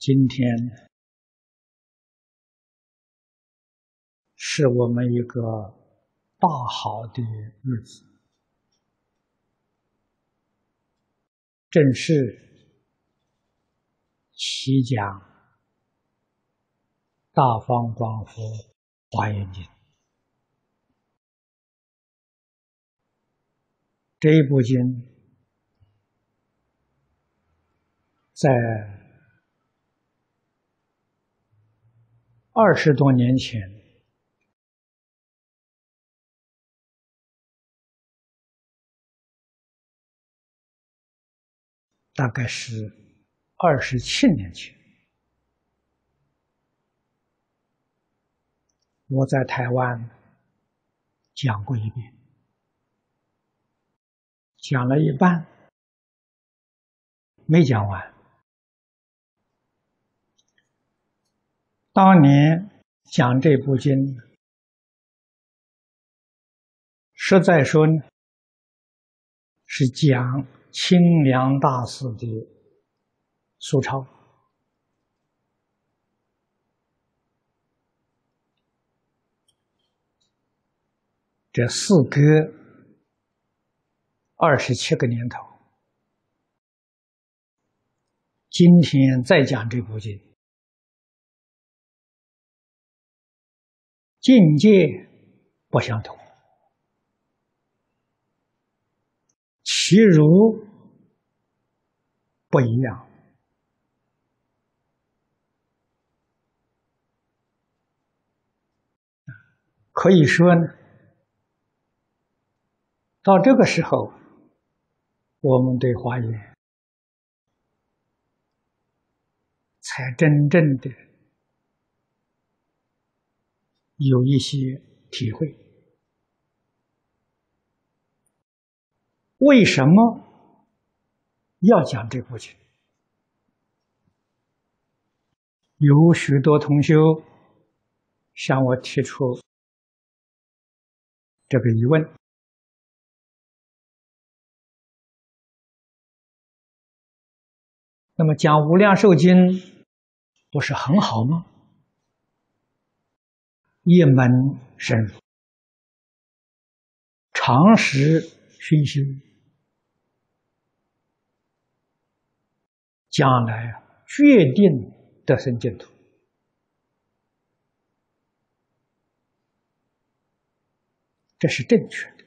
今天是我们一个大好的日子，正是启讲《大方广佛华严经》这一部经，在20多年前，大概是27年前，我在台湾讲过一遍，讲了一半，没讲完。当年讲这部经，实在说呢，是讲清凉大师的苏超。这事隔27个年头，今天再讲这部经，境界不相同，其如不一样。可以说呢，到这个时候，我们对华严才真正的有一些体会。为什么要讲这部经？有许多同修向我提出这个疑问。那么讲《无量寿经》不是很好吗？一门深入，常识熏修，将来决定得生净土。这是正确的。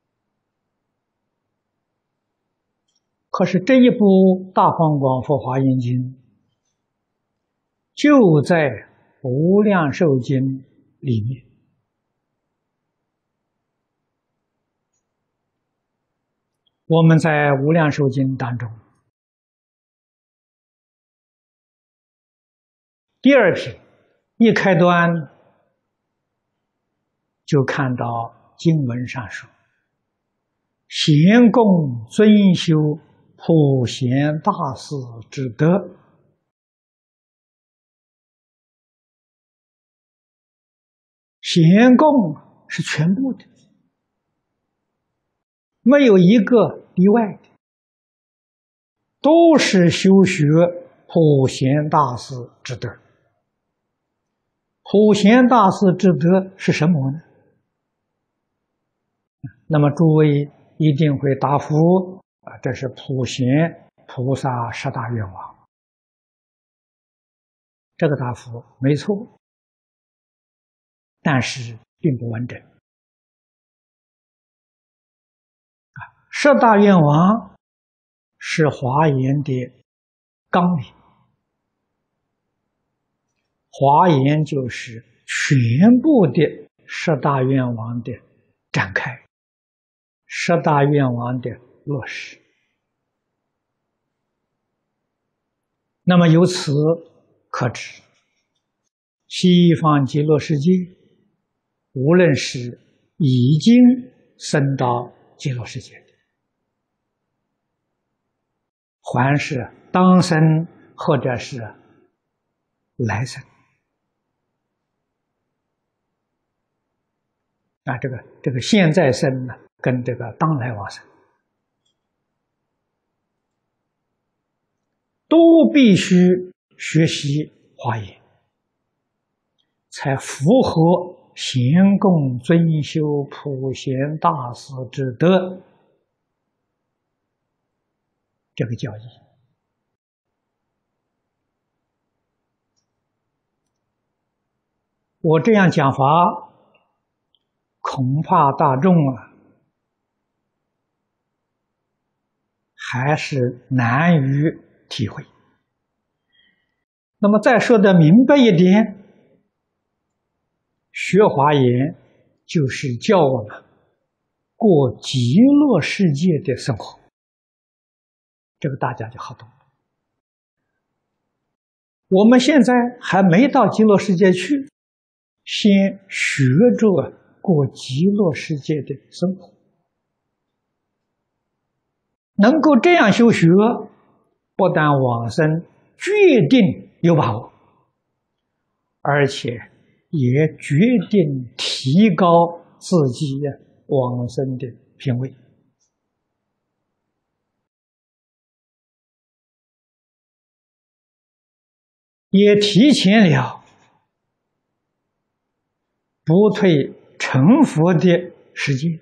可是这一部《大方广佛华严经》就在《无量寿经》里面。我们在《无量寿经》当中，第2品一开端就看到经文上说：“咸共尊修普贤大士之德。”咸共是全部的，没有一个例外的，都是修学普贤大士之德。普贤大士之德是什么呢？那么诸位一定会答复这是普贤菩萨10大愿望。这个答复没错，但是并不完整。10大愿望是华严的纲领，华严就是全部的10大愿望的展开，10大愿望的落实。那么由此可知，西方极乐世界无论是已经升到极乐世界的，还是当生或者是来生，这个现在生呢，跟这个当来往生，都必须学习华严，才符合贤供尊修普贤大师之德这个教义。我这样讲法，恐怕大众还是难于体会。那么再说的明白一点，学华严就是教我们过极乐世界的生活，这个大家就好懂了。我们现在还没到极乐世界去，先学着过极乐世界的生活，能够这样修学，不但往生决定有把握，而且也决定提高自己往生的品位。也提前了不退成佛的时间。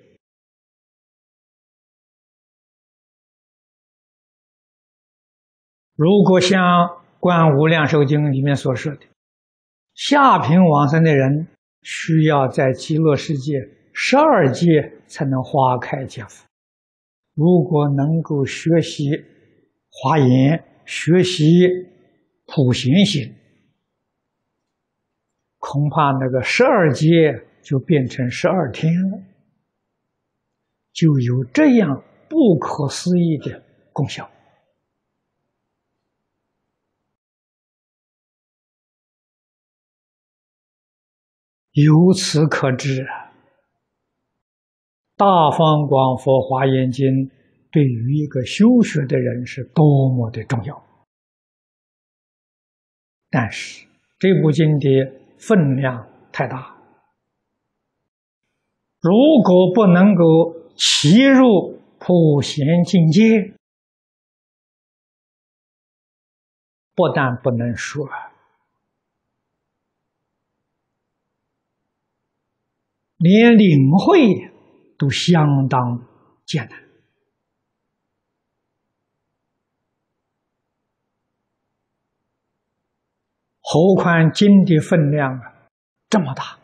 如果像《观无量寿经》里面所说的，下品往生的人需要在极乐世界12界才能花开见佛。如果能够学习华严，学习普贤行，恐怕那个12界就变成12天了，就有这样不可思议的功效。由此可知，《大方广佛华严经》对于一个修学的人是多么的重要。但是这部经的分量太大，如果不能够契入普贤境界，不但不能说，连领会都相当艰难。何况经的分量这么大，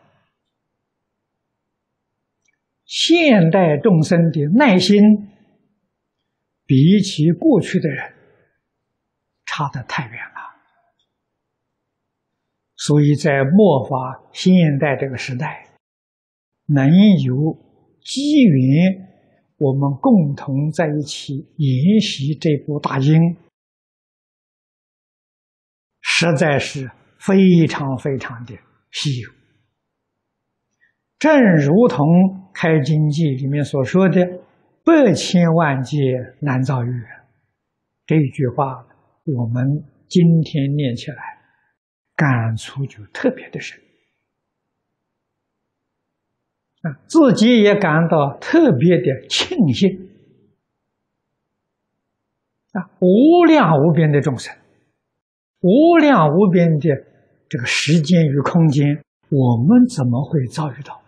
现代众生的耐心比起过去的人差得太远了。所以在末法现代这个时代，能有机缘我们共同在一起研习这部大经，实在是非常非常的稀有。正如同《开经记》里面所说的“百千万劫难遭遇”这一句话，我们今天念起来感触就特别的深，自己也感到特别的庆幸。无量无边的众生，无量无边的这个时间与空间，我们怎么会遭遇到？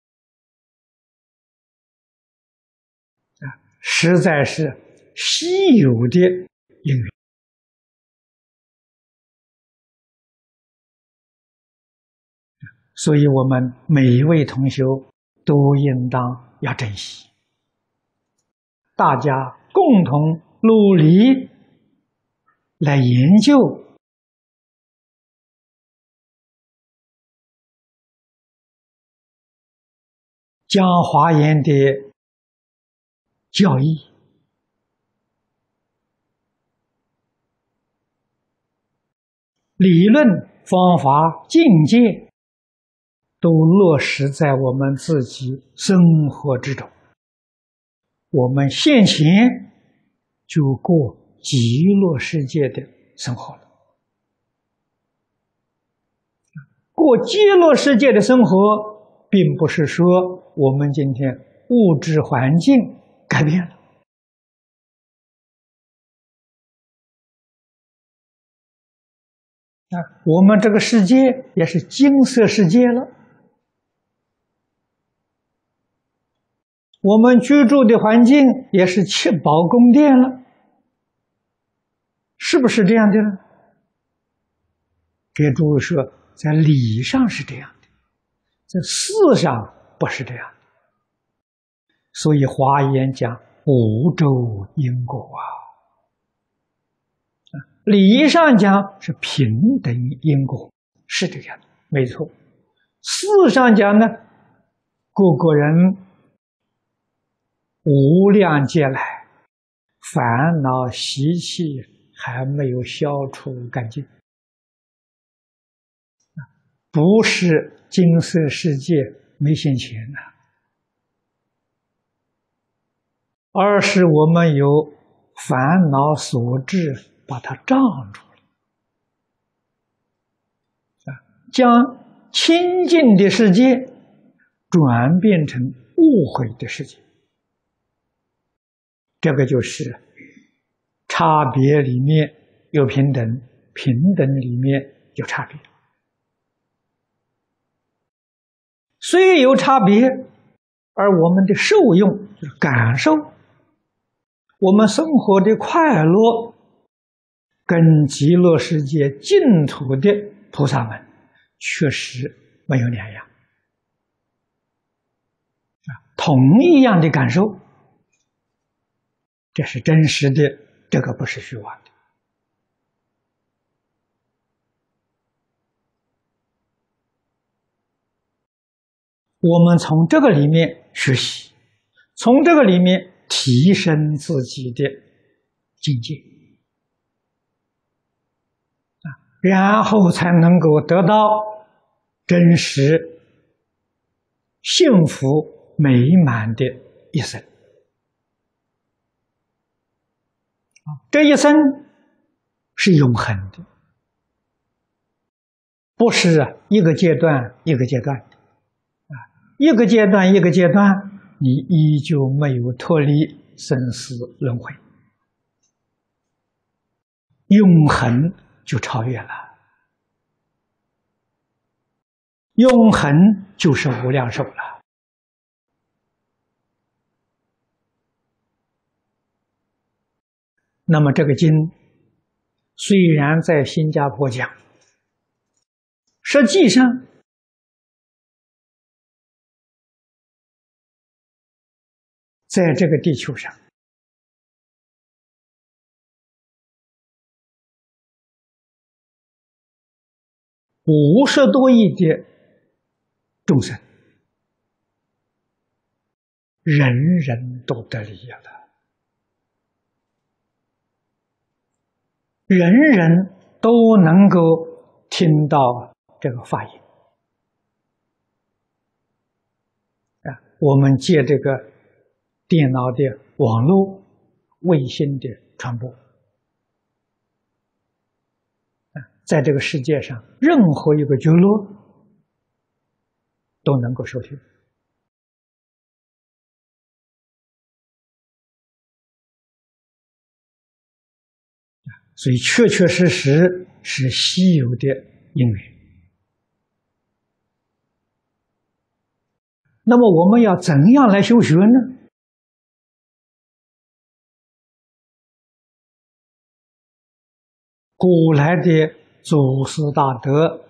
实在是稀有的因缘。所以我们每一位同修都应当要珍惜，大家共同努力来研究将华严的教义理论方法境界都落实在我们自己生活之中。我们现前就过极乐世界的生活了。过极乐世界的生活，并不是说我们今天物质环境改变了， 我们这个世界也是金色世界了，我们居住的环境也是七宝宫殿了，是不是这样的呢？给诸位说，在理上是这样的，在事上不是这样的。所以华严讲五洲因果啊，理上讲是平等因果，是这样的，没错。事上讲呢，各个人无量劫来烦恼习气还没有消除干净，不是金色世界没现前呐，而是我们有烦恼所致，把它障住了，将清净的世界转变成误会的世界。这个就是差别里面有平等，平等里面有差别。虽有差别，而我们的受用就是感受，我们生活的快乐跟极乐世界净土的菩萨们确实没有两样，同一样的感受，这是真实的，这个不是虚妄的。我们从这个里面学习，从这个里面提升自己的境界，然后才能够得到真实幸福美满的一生。这一生是永恒的，不是一个阶段一个阶段的，一个阶段一个阶段，你依旧没有脱离生死轮回，永恒就超越了，永恒就是无量寿了。那么这个经虽然在新加坡讲，实际上在这个地球上50多亿的众生，人人都得利益了，人人都能够听到这个法音我们借这个电脑的网络、卫星的传播在这个世界上任何一个角落都能够收听。所以确确实实是稀有的因缘。那么我们要怎样来修学呢？古来的祖师大德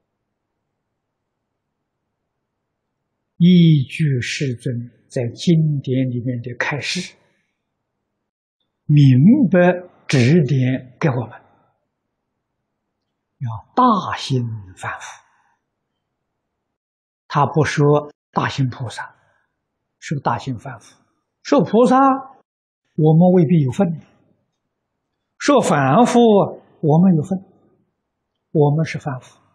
依据世尊在经典里面的开示，明白指点给我们，要大心反复。他不说大行菩萨，说大行反复。说菩萨，我们未必有份；说反复，我们有份。我们是反复。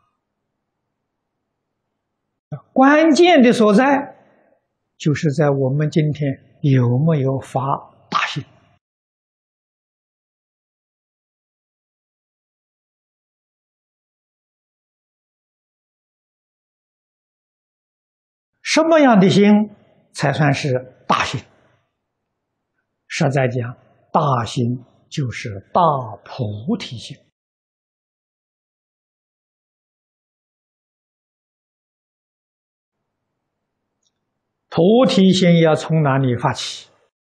关键的所在，就是在我们今天有没有发大心。什么样的心才算是大心？实在讲，大心就是大菩提心。 菩提心要从哪里发起？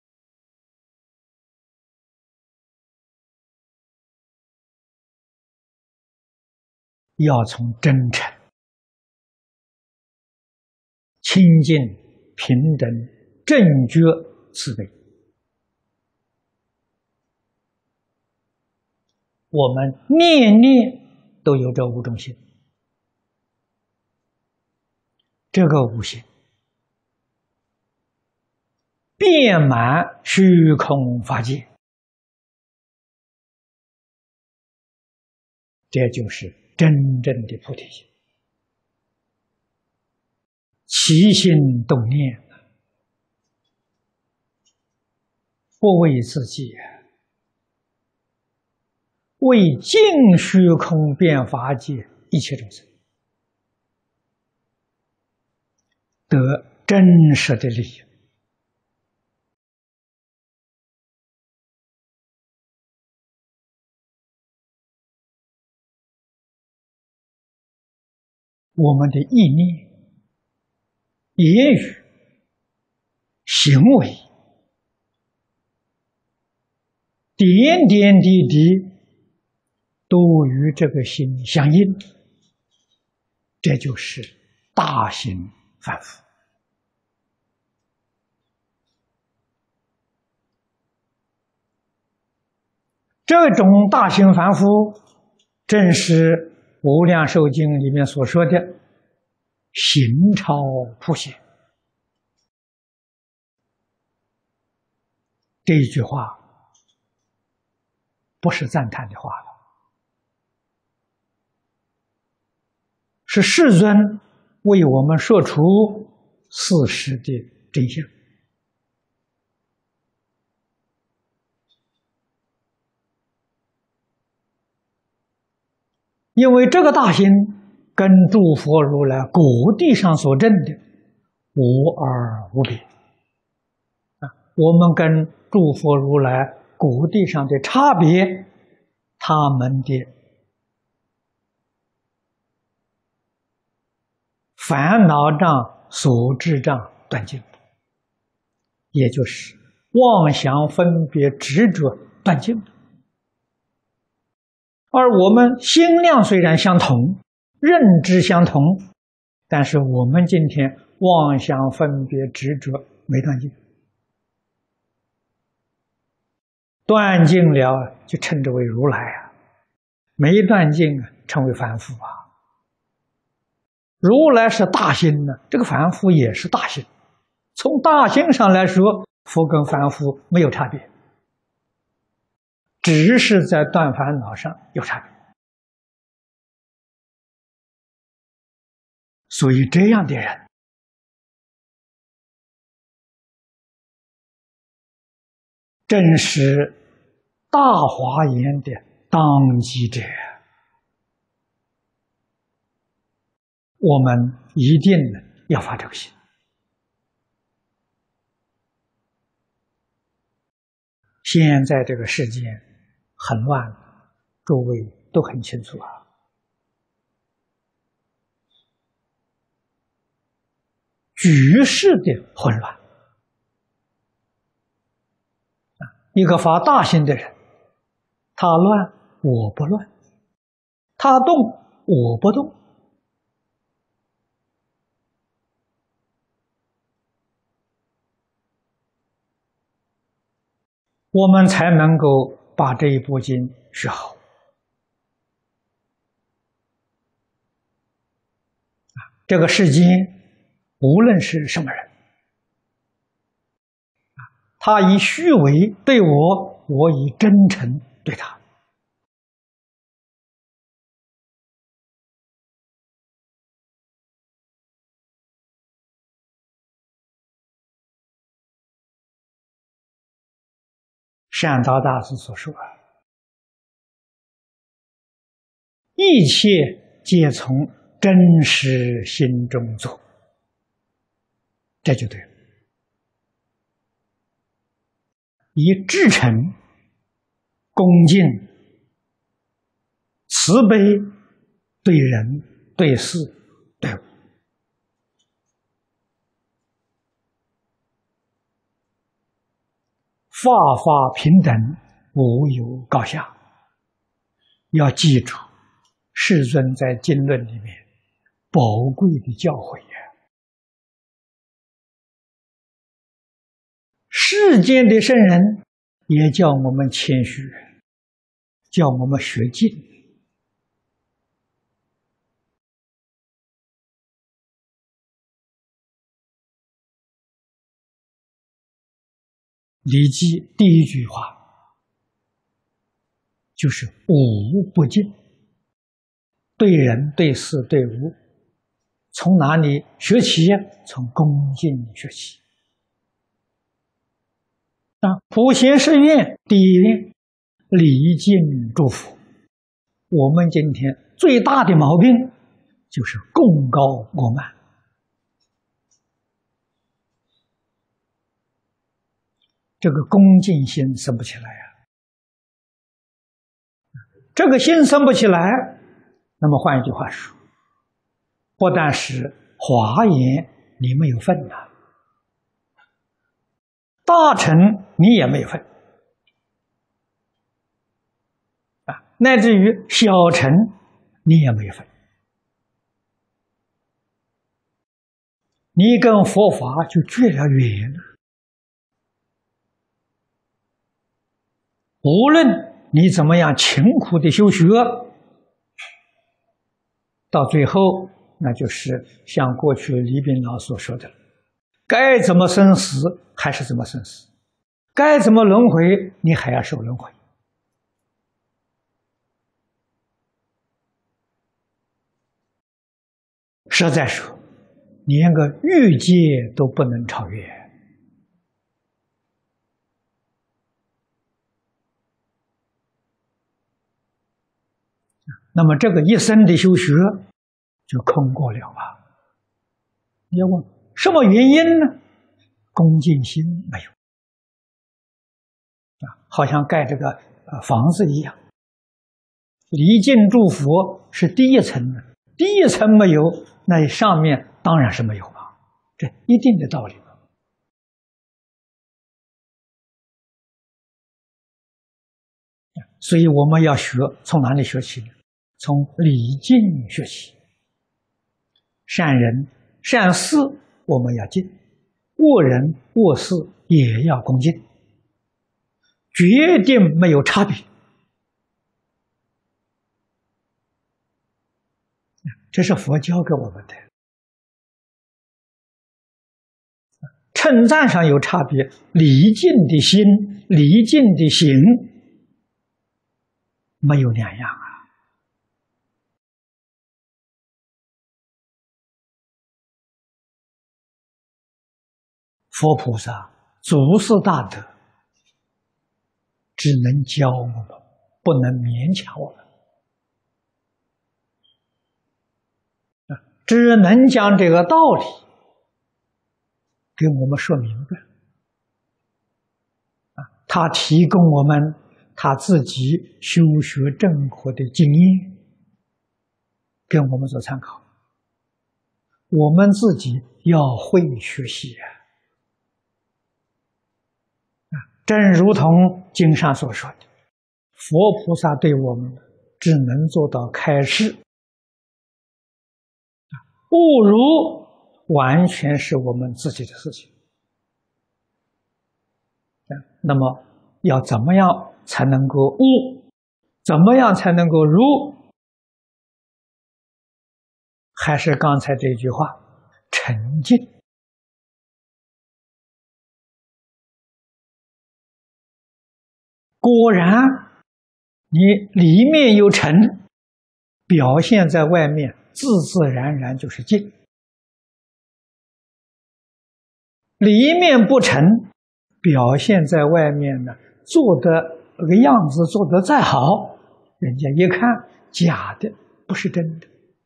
要从真诚、清净、平等、正觉、慈悲。我们念念都有这五种心，这个五心遍满虚空法界，这就是真正的菩提心。起心动念，不为自己，为尽虚空遍法界一切众生得真实的利益。我们的意念、言语、行为，点点滴滴都与这个心相应，这就是大行反复。这种大行反复，正是《无量寿经》里面所说的行超普显。这一句话不是赞叹的话了，是世尊为我们说出事实的真相。因为这个大行跟诸佛如来果地上所证的无二无别我们跟诸佛如来果地上的差别，他们的烦恼障、所知障断尽，也就是妄想分别执着断尽。而我们心量虽然相同，认知相同，但是我们今天妄想分别执着没断尽，断尽了就称之为如来啊，没断尽称为凡夫啊。如来是大心呢，这个凡夫也是大心，从大心上来说，佛跟凡夫没有差别，只是在断烦恼上有差别。所以这样的人正是大华严的当机者，我们一定要发这个心。现在这个世界很乱，诸位都很清楚啊。局势的混乱，一个发大心的人，他乱我不乱，他动我不动，我们才能够把这一部经学好。这个世间无论是什么人，他以虚伪对我，我以真诚对他。善导大师所说，一切皆从真实心中做，这就对了。以至诚、恭敬、慈悲对人、对事、对物， 法法平等，无有高下。要记住世尊在经论里面宝贵的教诲呀。世间的圣人也叫我们谦虚，叫我们学静。礼记第一句话就是无不敬，对人、对事、对物，从哪里学起呀？从恭敬学起。普贤誓愿第一愿，礼敬诸佛。我们今天最大的毛病就是贡高我慢，这个恭敬心生不起来呀。这个心生不起来，那么换一句话说，不但是华严你没有份呐，大乘你也没有份乃至于小乘你也没有份，你跟佛法就绝了缘了。无论你怎么样勤苦的修学，到最后那就是像过去李炳老所说的，该怎么生死还是怎么生死，该怎么轮回你还要受轮回。实在说，连个欲界都不能超越。那么这个一生的修学就空过了吧？你要问什么原因呢？恭敬心没有好像盖这个房子一样，礼敬诸佛是第一层的，第一层没有，那上面当然是没有了，这一定的道理。所以我们要学，从哪里学起呢？从礼敬学起。善人善事我们要敬，恶人恶事也要恭敬，决定没有差别。这是佛教给我们的。称赞上有差别，礼敬的心、礼敬的行没有两样啊。佛菩萨祖师大德只能教我们，不能勉强我们，只能将这个道理给我们说明白。他提供我们他自己修学正果的经验，给我们做参考。我们自己要会学习正如同经上所说的，佛菩萨对我们只能做到开示，悟入完全是我们自己的事情。那么要怎么样才能够悟？怎么样才能够入？还是刚才这句话，沉静。果然，你里面有沉，表现在外面，自自然然就是静。里面不沉，表现在外面呢，做的那个样子做得再好，人家一看假的，不是真的。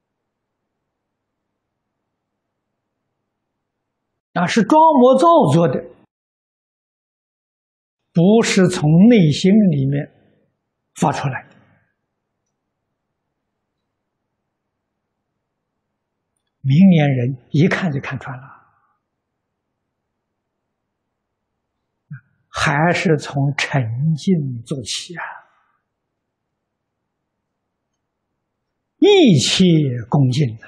是装模造作的，不是从内心里面发出来的。明眼人一看就看穿了。 还是从沉静做起啊！一切恭敬啊，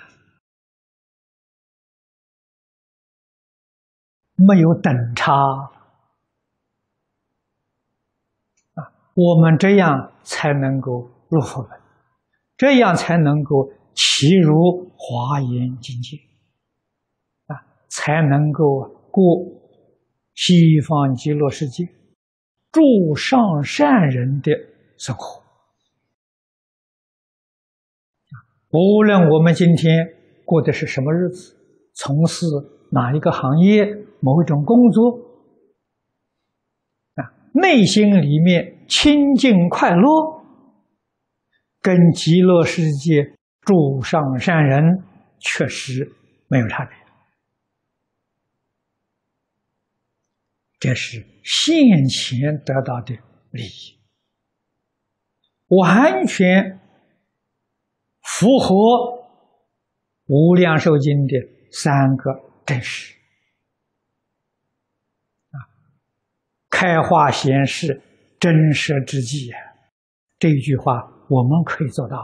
没有等差啊！我们这样才能够入佛门，这样才能够契入华严境界啊，才能够过西方极乐世界诸上善人的生活。无论我们今天过的是什么日子，从事哪一个行业、某一种工作啊，内心里面清净快乐，跟极乐世界诸上善人确实没有差别。这是现前得到的利益，完全符合无量寿经的3个真实啊，开化显示真实之际啊，这一句话我们可以做到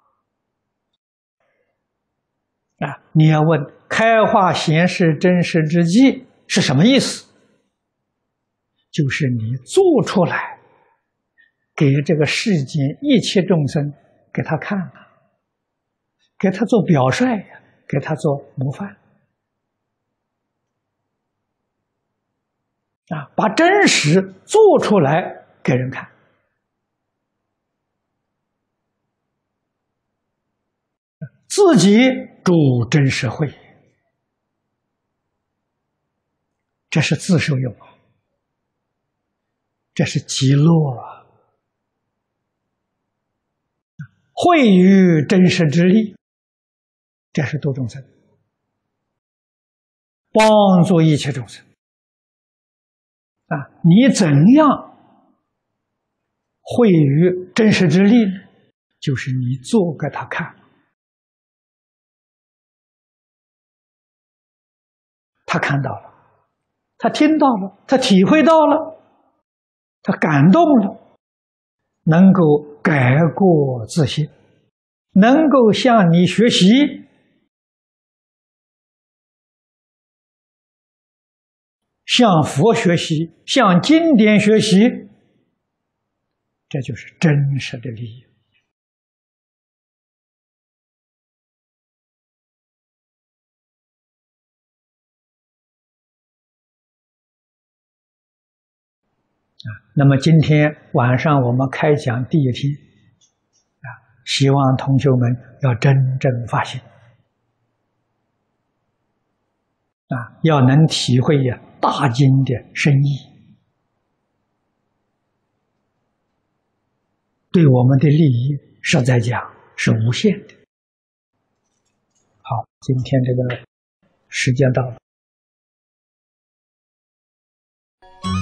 啊！你要问开化显示真实之际是什么意思？就是你做出来，给这个世间一切众生给他看了，给他做表率呀，给他做模范啊，把真实做出来给人看。自己住真实慧，这是自受用啊，这是极乐啊！慧于真实之力，这是度众生，帮助一切众生啊！你怎样慧于真实之力呢？就是你做给他看，他看到了，他听到了，他体会到了，他感动了，能够改过自新，能够向你学习，向佛学习，向经典学习，这就是真实的利益。那么今天晚上我们开讲第1天希望同学们要真正发心要能体会大经的深意，对我们的利益实在讲是无限的。好，今天这个时间到了。